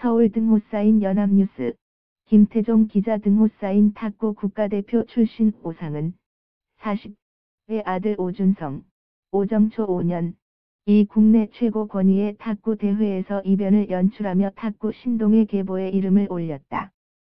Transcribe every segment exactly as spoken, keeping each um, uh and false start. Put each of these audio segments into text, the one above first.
서울 등호 쌓인 연합뉴스, 김태종 기자 등호 쌓인 탁구 국가대표 출신 오상은 사십의 아들 오준성, 오정초 오 년, 이 국내 최고 권위의 탁구 대회에서 이변을 연출하며 탁구 신동의 계보에 이름을 올렸다.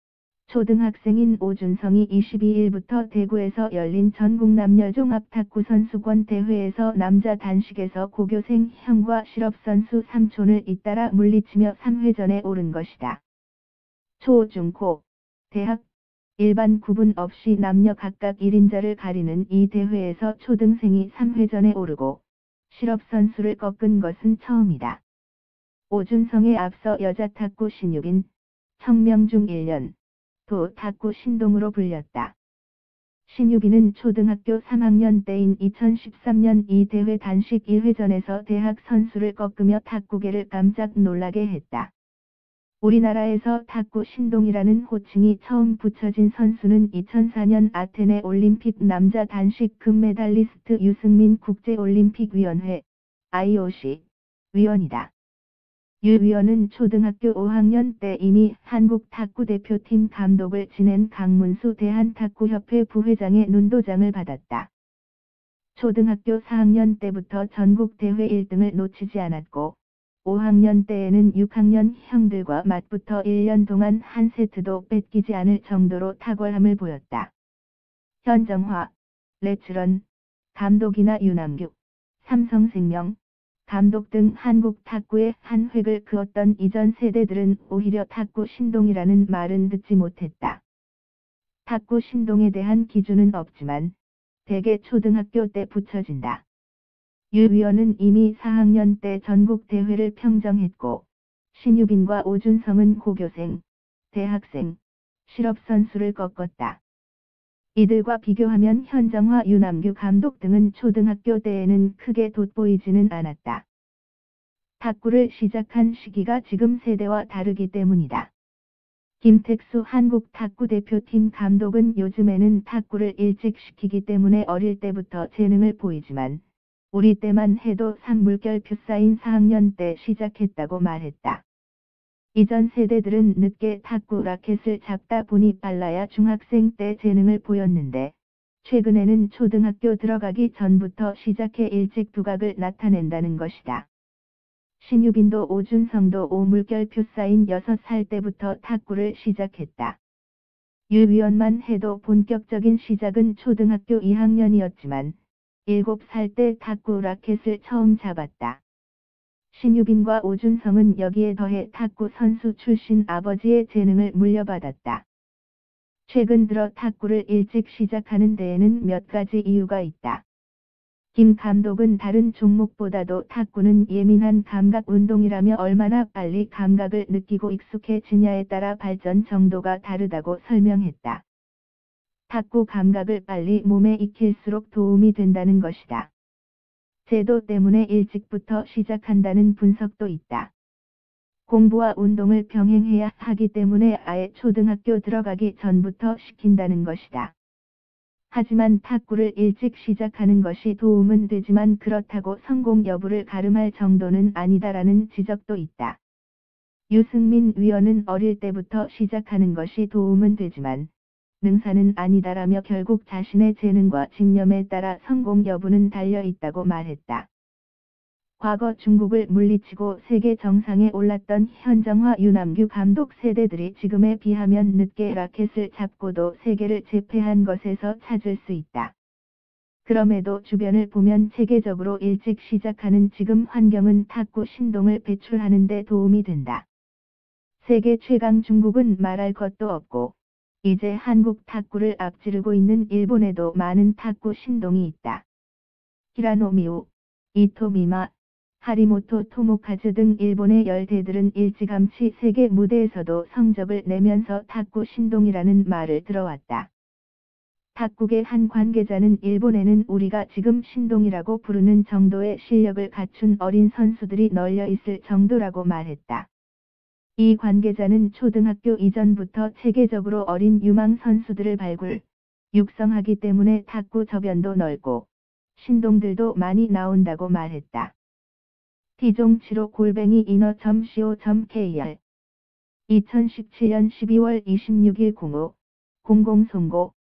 초등학생인 오준성이 이십이일부터 대구에서 열린 전국 남녀 종합 탁구 선수권 대회에서 남자 단식에서 고교생 형과 실업선수 삼촌을 잇따라 물리치며 삼 회전에 오른 것이다. 초, 중, 고, 대학, 일반 구분 없이 남녀 각각 일 인자를 가리는 이 대회에서 초등생이 삼 회전에 오르고 실업선수를 꺾은 것은 처음이다. 오준성에 앞서 여자 탁구 신육인 청명중 일 년, 도 탁구 신동으로 불렸다. 신유빈은 초등학교 삼 학년 때인 이천십삼 년 이 대회 단식 일 회전에서 대학 선수를 꺾으며 탁구계를 깜짝 놀라게 했다. 우리나라에서 탁구 신동이라는 호칭이 처음 붙여진 선수는 이천사 년 아테네 올림픽 남자 단식 금메달리스트 유승민 국제올림픽위원회 아이오씨 위원이다. 유 위원은 초등학교 오 학년 때 이미 한국 탁구대표팀 감독을 지낸 강문수 대한탁구협회 부회장의 눈도장을 받았다. 초등학교 사 학년 때부터 전국대회 일 등을 놓치지 않았고 오 학년 때에는 육 학년 형들과 맞붙어 일 년 동안 한 세트도 뺏기지 않을 정도로 탁월함을 보였다. 현정화, 레츠런, 감독이나 유남규, 삼성생명, 감독 등 한국 탁구의 한 획을 그었던 이전 세대들은 오히려 탁구 신동이라는 말은 듣지 못했다. 탁구 신동에 대한 기준은 없지만 대개 초등학교 때 붙여진다. 유 위원은 이미 사 학년 때 전국 대회를 평정했고 신유빈과 오준성은 고교생, 대학생, 실업선수를 꺾었다. 이들과 비교하면 현정화, 유남규 감독 등은 초등학교 때에는 크게 돋보이지는 않았다. 탁구를 시작한 시기가 지금 세대와 다르기 때문이다. 김택수 한국 탁구대표팀 감독은 요즘에는 탁구를 일찍 시키기 때문에 어릴 때부터 재능을 보이지만 우리 때만 해도 산물결표 쌓인 사 학년 때 시작했다고 말했다. 이전 세대들은 늦게 탁구 라켓을 잡다 보니 빨라야 중학생 때 재능을 보였는데 최근에는 초등학교 들어가기 전부터 시작해 일찍 두각을 나타낸다는 것이다. 신유빈도 오준성도 오물결표 쌓인 여섯 살 때부터 탁구를 시작했다. 유 위원만 해도 본격적인 시작은 초등학교 이 학년이었지만 일곱 살 때 탁구 라켓을 처음 잡았다. 신유빈과 오준성은 여기에 더해 탁구 선수 출신 아버지의 재능을 물려받았다. 최근 들어 탁구를 일찍 시작하는 데에는 몇 가지 이유가 있다. 김 감독은 다른 종목보다도 탁구는 예민한 감각 운동이라며 얼마나 빨리 감각을 느끼고 익숙해지냐에 따라 발전 정도가 다르다고 설명했다. 탁구 감각을 빨리 몸에 익힐수록 도움이 된다는 것이다. 제도 때문에 일찍부터 시작한다는 분석도 있다. 공부와 운동을 병행해야 하기 때문에 아예 초등학교 들어가기 전부터 시킨다는 것이다. 하지만 탁구를 일찍 시작하는 것이 도움은 되지만 그렇다고 성공 여부를 가름할 정도는 아니다라는 지적도 있다. 유승민 위원은 어릴 때부터 시작하는 것이 도움은 되지만 능사는 아니다라며 결국 자신의 재능과 집념에 따라 성공 여부는 달려 있다고 말했다. 과거 중국을 물리치고 세계 정상에 올랐던 현정화, 유남규 감독 세대들이 지금에 비하면 늦게 라켓을 잡고도 세계를 제패한 것에서 찾을 수 있다. 그럼에도 주변을 보면 체계적으로 일찍 시작하는 지금 환경은 탁구 신동을 배출하는 데 도움이 된다. 세계 최강 중국은 말할 것도 없고 이제 한국 탁구를 앞지르고 있는 일본에도 많은 탁구 신동이 있다. 히라노 미우, 이토 미마, 하리모토 토모카즈 등 일본의 열대들은 일찌감치 세계 무대에서도 성적을 내면서 탁구 신동이라는 말을 들어왔다. 탁구계 한 관계자는 일본에는 우리가 지금 신동이라고 부르는 정도의 실력을 갖춘 어린 선수들이 널려 있을 정도라고 말했다. 이 관계자는 초등학교 이전부터 체계적으로 어린 유망 선수들을 발굴, 육성하기 때문에 탁구 저변도 넓고 신동들도 많이 나온다고 말했다. 티종치로 골뱅이 이너 닷 씨오 닷 케이알 이천십칠 년 십이월 이십육일 공오, 공공선고,